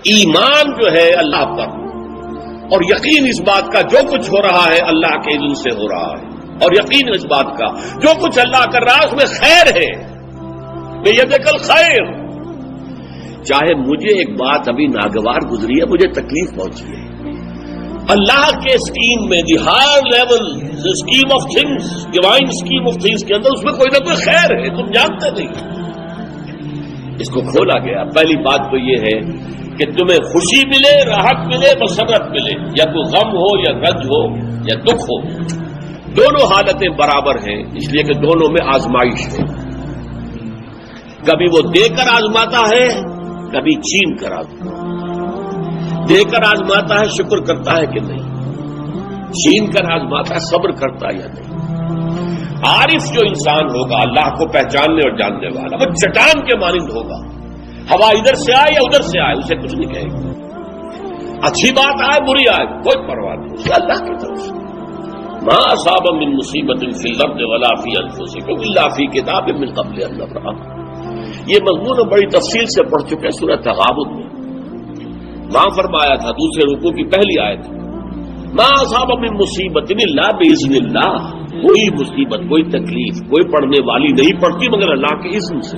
ایمان جو ہے اللہ پر اور یقین اس بات کا جو کچھ ہو رہا ہے اللہ کے اذن سے ہو رہا ہے، اور یقین اس بات کا جو کچھ اللہ کر رہا ہے اس میں خیر ہے، بیدک الخیر۔ چاہے مجھے ایک بات ابھی ناگوار گزری ہے، مجھے تکلیف پہنچی ہے، اللہ کے اسکیم میں the higher level scheme of things, divine scheme of things کے اندر اس میں کوئی نہ کوئی خیر ہے، تم جانتے نہیں۔ اس کو کھولا گیا۔ پہلی بات تو یہ ہے کہ تمہیں خوشی ملے، راحت ملے، مسرت ملے، یا کوئی غم ہو یا رنج ہو یا دکھ ہو، دونوں حالتیں برابر ہیں، اس لیے کہ دونوں میں آزمائش ہے۔ کبھی وہ دے کر آزماتا ہے، کبھی چھین کر آزماتا ہے۔ دے کر آزماتا ہے، شکر کرتا ہے کہ نہیں، چھین کر آزماتا ہے، صبر کرتا ہے یا نہیں۔ عارف جو انسان ہوگا، اللہ کو پہچاننے اور جاننے والا، وہ چٹان کے مانند ہوگا، ہوا ادھر سے آئے یا ادھر سے آئے اسے کچھ نہیں کہے گا، اچھی بات آئے بری آئے کوئی پرواہ نہیں، اسے اللہ کی طرف سے۔ ما اصاب من مصیبت فی الارض ولا فی انفسکم الا فی کتاب من قبل ان نبرأها۔ یہ مضمون بڑی تفصیل سے پڑھ چکے سورۃ تغابن میں، وہاں فرمایا تھا دوسرے رکوع کی پہلی آیت، ما اصاب من مصیبت الا باذن اللہ، کوئی مصیبت کوئی تکلیف کوئی پڑھنے والی نہیں پڑتی مگر اللہ کے اذن سے۔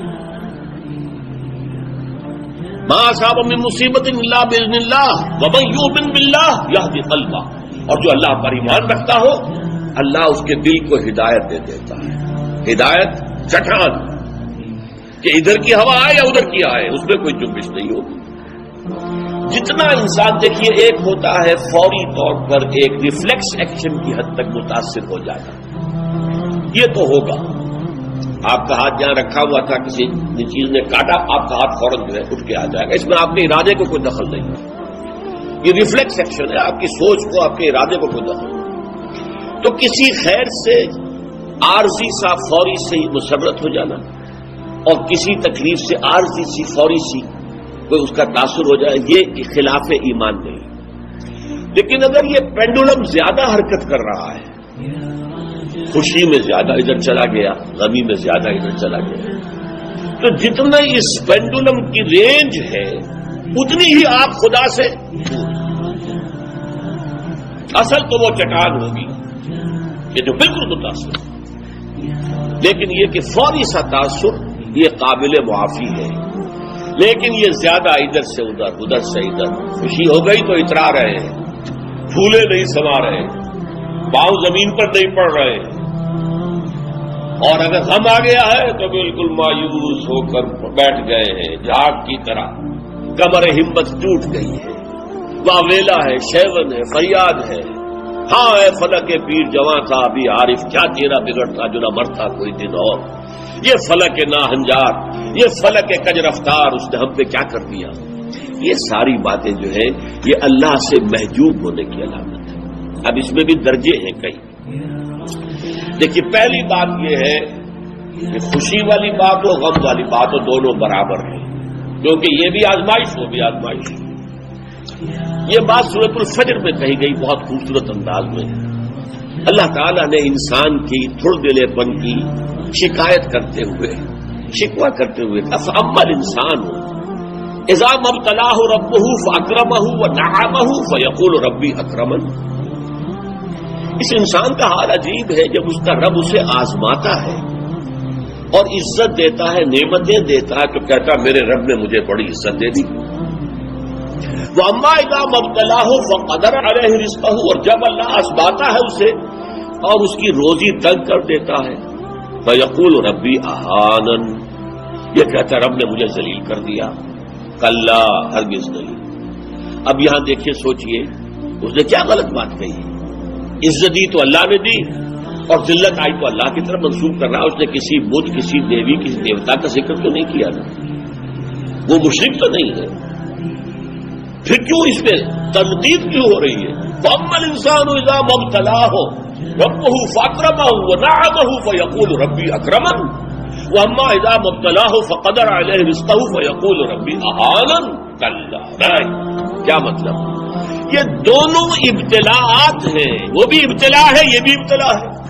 ما اصاب من مصیبت الا باذن اللہ ومن یؤمن باللہ یہدی قلبہ، اور جو اللہ پر ایمان رکھتا ہو اللہ اس کے دل کو ہدایت دے دیتا ہے۔ ہدایت چٹان کہ ادھر کی ہوا آئے یا ادھر کی آئے اس میں کوئی جنبش نہیں ہوگی۔ جتنا انسان دیکھیے ایک ہوتا ہے فوری طور پر ایک ریفلیکس ایکشن کی حد تک متاثر ہو جانا، یہ تو ہوگا۔ آپ کا ہاتھ جہاں رکھا ہوا تھا کسی چیز نے کاٹا، آپ کا ہاتھ فوراً جو ہے اٹھ کے آ جائے گا، اس میں آپ کے ارادے کو کوئی دخل نہیں ہے، یہ ریفلیکس ایکشن ہے، آپ کی سوچ کو آپ کے ارادے کو کوئی دخل نہیں۔ تو کسی خیر سے عارضی سا فوری سے ہی مسرت ہو جانا اور کسی تکلیف سے عارضی سی فوری سی کوئی اس کا تاثر ہو جائے، یہ خلاف ایمان نہیں۔ لیکن اگر یہ پینڈولم زیادہ حرکت کر رہا ہے، خوشی میں زیادہ ادھر چلا گیا، غمی میں زیادہ ادھر چلا گیا، تو جتنا اس پینڈولم کی رینج ہے اتنی ہی آپ خدا سے اصل تو وہ چٹان ہوگی کہ جو بالکل متاثر، لیکن یہ کہ فوری سا تاثر یہ قابل معافی ہے، لیکن یہ زیادہ ادھر سے ادھر ادھر سے ادھر، خوشی ہو گئی تو اترا رہے ہیں، پھولے نہیں سما رہے، پاؤں زمین پر نہیں پڑ رہے، اور اگر غم آ گیا ہے تو بالکل مایوس ہو کر بیٹھ گئے ہیں جھاگ کی طرح، کمر ہمت ٹوٹ گئی ہے، واویلا ہے، شیون ہے، فریاد ہے، ہاں اے فلک پیر جواں تھا ابھی عارف، کیا تیرا بگڑتا جو نہ مرتا کوئی دن اور، یہ فلک ناہنجار، یہ فلک کج رفتار، اس نے ہم پہ کیا کر دیا۔ یہ ساری باتیں جو ہے یہ اللہ سے محجوب ہونے کی علامت ہے۔ اب اس میں بھی درجے ہیں کئی۔ دیکھیے پہلی بات یہ ہے کہ خوشی والی بات ہو غم والی بات ہو دونوں برابر ہیں، کیونکہ یہ بھی آزمائش وہ بھی آزمائش۔ یہ بات سورۃ الفجر میں کہی گئی بہت خوبصورت انداز میں۔ اللہ تعالیٰ نے انسان کی تھڑ دلے پن کی شکایت کرتے ہوئے، شکوہ کرتے ہوئے، فَأَمَّا الْإِنسَانُ إِذَا مَا ابْتَلَاهُ رَبُّهُ فَأَكْرَمَهُ وَنَعَمَهُ فَيَقُولُ رَبِّي أَكْرَمَنِ۔ اس انسان کا حال عجیب ہے جب اس کا رب اسے آزماتا ہے اور عزت دیتا ہے، نعمتیں دیتا ہے، تو کہتا ہے میرے رب نے مجھے بڑی عزت دے دی۔ وَأَمَّا إِذَا مَا ابْتَلَاهُ فَقَدَرَ عَلَيْهِ رِزْقَهُ، اور جب اللہ آزماتا ہے اسے اور اس کی روزی تنگ کر دیتا ہے، فَيَقُولُ رَبِّي أَهَانَنِ، یہ کہتا ہے رب نے مجھے ذلیل کر دیا۔ کلا، ہرگز نہیں۔ اب یہاں دیکھیے سوچئے اس نے کیا غلط بات کہی، عزت دی تو اللہ نے دی اور ذلت آئی تو اللہ کی طرف منسوب کر رہا، اس نے کسی بدھ کسی دیوی کسی دیوتا کا ذکر تو نہیں کیا نا، وہ مشرک تو نہیں ہے، پھر کیوں اس میں تنقید کیوں ہو رہی ہے؟ فَأَمَّا الْإِنسَانُ إِذَا مَا ابْتَلَاهُ رَبُّهُ فَأَكْرَمَهُ وَنَعَمَهُ فَيَقُولُ رَبِّي أَكْرَمَنِ وَأَمَّا إِذَا مَا ابْتَلَاهُ فَقَدَرَ عَلَيْهِ رِزْقَهُ فَيَقُولُ رَبِّي أَهَانَنِ۔ کلا، کیا مطلب؟ یہ دونوں ابتلاءات ہیں، وہ بھی ابتلا ہے یہ بھی ابتلا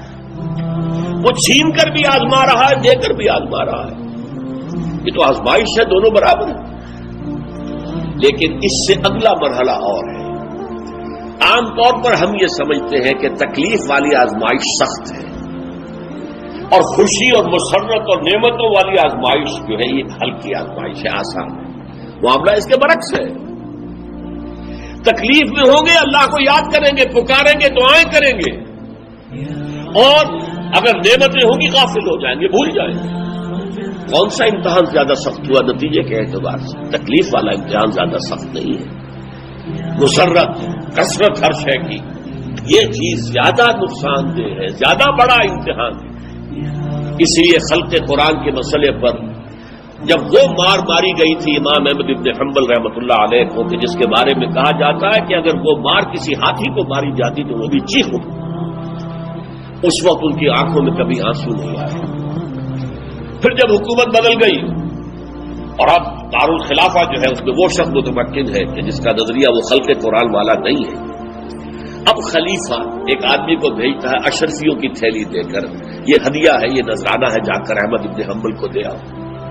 ہے، وہ چھین کر بھی آزما رہا ہے، دے کر بھی آزما رہا ہے، یہ تو آزمائش ہے، دونوں برابر ہیں۔ لیکن اس سے اگلا مرحلہ اور ہے. عام طور پر ہم یہ سمجھتے ہیں کہ تکلیف والی آزمائش سخت ہے اور خوشی اور مسرت اور نعمتوں والی آزمائش جو ہے یہ ہلکی آزمائش ہے، آسان ہے. معاملہ اس کے برعکس ہے. تکلیف میں ہوں گے اللہ کو یاد کریں گے، پکاریں گے، دعائیں کریں گے، اور اگر نعمتیں ہوں گی غافل ہو جائیں گے، بھول جائیں گے. کون سا امتحان زیادہ سخت ہوا نتیجے کے اعتبار سے؟ تکلیف والا امتحان زیادہ سخت نہیں ہے. مسرت، کثرت ہر شے کی، یہ چیز زیادہ نقصان دہ ہے، زیادہ بڑا امتحان ہے. اس لیے خلق قرآن کے مسئلے پر جب وہ مار ماری گئی تھی امام احمد ابن حنبل رحمۃ اللہ علیہ کو، کہ جس کے بارے میں کہا جاتا ہے کہ اگر وہ مار کسی ہاتھی کو ماری جاتی تو وہ بھی چیخ اٹھتی، اس وقت ان کی آنکھوں میں کبھی آنسو نہیں آئے. پھر جب حکومت بدل گئی اور اب دارالخلافہ جو ہے اس میں وہ شخص متمکن ہے کہ جس کا نظریہ وہ خلق قرآن والا نہیں ہے، اب خلیفہ ایک آدمی کو بھیجتا ہے اشرفیوں کی تھیلی دے کر، یہ ہدیہ ہے، یہ نذرانہ ہے، جا کر احمد ابن حنبل کو دے آؤ.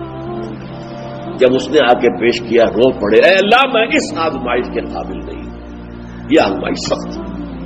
جب اس نے آ کے پیش کیا رو پڑے، اے اللہ میں اس آزمائش کے قابل نہیں، یہ آزمائش سخت.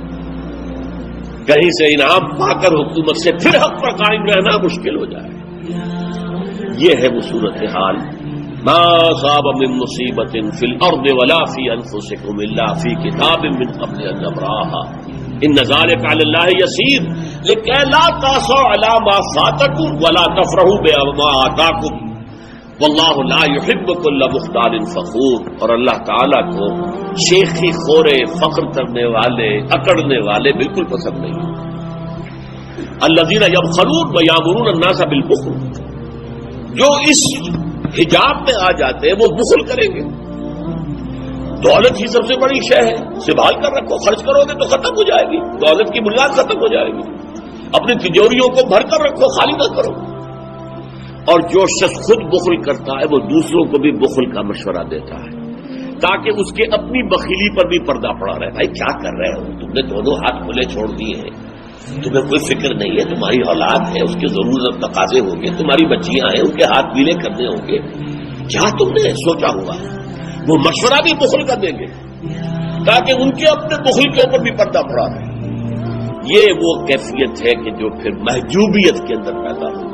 کہیں سے انعام پا کر حکومت سے پھر حق پر قائم رہنا مشکل ہو جائے. یہ ہے وہ صورتحال. ما صاب من مصیبت فی الارض ولا فی انفسکم الا فی کتاب من قبل ان نبراها ان ذلک علی اللہ یسیر لکہ لا تاسوا علی ما فاتکم ولا تفرحوا بما آتاکم واللہ لا يحب كل مختال فخور. اور اللہ تعالیٰ کو شیخی خورے، فخر کرنے والے، اکڑنے والے بالکل پسند نہیں. الذین یبخلون ویامرون الناس بالبخل، جو اس حجاب میں آ جاتے ہیں وہ بخل کریں گے. دولت ہی سب سے بڑی شے ہے، سنبھال کر رکھو، خرچ کرو گے تو ختم ہو جائے گی، دولت کی بنیاد ختم ہو جائے گی. اپنی تجوریوں کو بھر کر رکھو، خالی نہ کرو. اور جو شخص خود بخل کرتا ہے وہ دوسروں کو بھی بخل کا مشورہ دیتا ہے تاکہ اس کے اپنی بخیلی پر بھی پردہ پڑا رہے. بھائی کیا کر رہے ہو تم نے؟ دونوں ہاتھ کھلے چھوڑ دیے ہیں، تمہیں کوئی فکر نہیں ہے، تمہاری اولاد ہے، اس کے ضرورت تقاضے ہوں گے، تمہاری بچیاں ہیں، ان کے ہاتھ پیلے کرنے ہوں گے، کیا تم نے سوچا ہوا؟ وہ مشورہ بھی بخل کر دیں گے تاکہ ان کے اپنے بخل کے اوپر بھی پردہ پڑا رہے. یہ وہ کیفیت ہے کہ جو پھر محجوبیت کے اندر پیدا ہو.